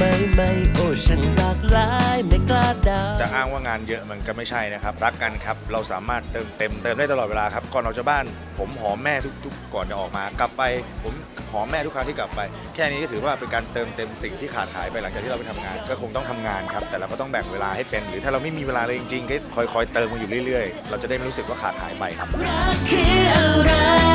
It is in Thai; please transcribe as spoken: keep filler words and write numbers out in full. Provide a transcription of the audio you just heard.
ม่ใหม่โอ้ฉันหลากหลายไม่กล้าเดาจะอ้างว่างานเยอะมันก็ไม่ใช่นะครับรักกันครับเราสามารถเติมเต็มเติมได้ตลอดเวลาครับก่อนออกจากบ้านผมหอมแม่ทุกๆก่อนจะออกมากลับไปผมหอมแม่ทุกครั้งที่กลับไปแค่นี้ก็ถือว่าเป็นการเติมเต็มสิ่งที่ขาดหายไปหลังจากที่เราไปทำงานก็คงต้องทำงานครับแต่เราก็ต้องแบ่งเวลาให้เป็นหรือถ้าเราไม่มีเวลาเลยจริงๆก็คอยๆเติมมันอยู่เรื่อยๆเราจะได้ไม่รู้สึกว่าขาดหายไปครับรักคืออะไร